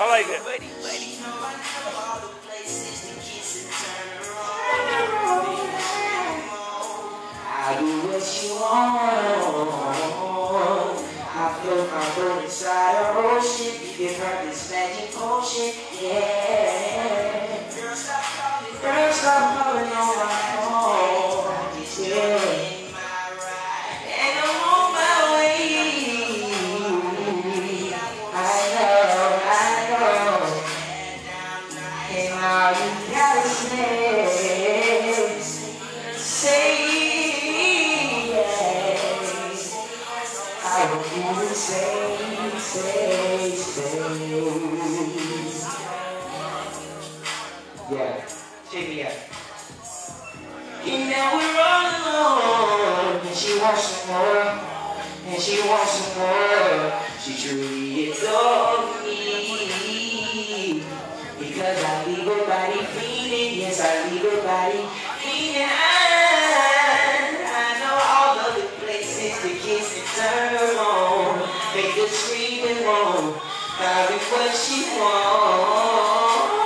like it. I do what you want. I float my boat inside a ocean. Give her this magic potion, yeah. Girl, stop calling on my phone, yeah. And I'm on my way. I know. And all you gotta say yes. I want you to say. Yeah, take me out. And now we're all alone, and she wants some more, and she wants some more. She truly adores me, because I leave her body feeling. Yes, I leave her body feeling. I know all of the places to kiss and turn her on, make her scream and moan. I'll be what she wants.